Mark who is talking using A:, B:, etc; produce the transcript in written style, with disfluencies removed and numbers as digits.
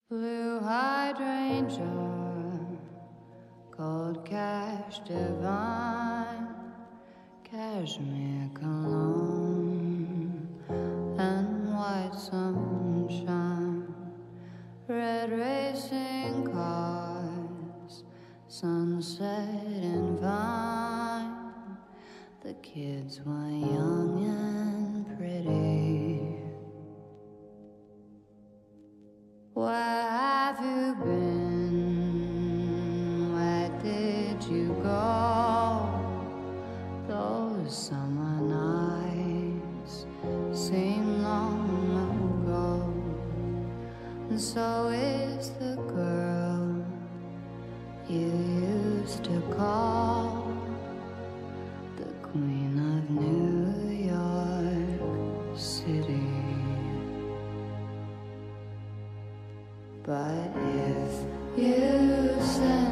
A: Blue hydrangea, cold cash divine, cashmere cologne, and white sunshine, red racing cars, sunset and vine. The kids were young and pretty. Where have you been? Where did you go? Those summer nights seem long ago, and so is the girl you used to call the Queen of New York City. But if you send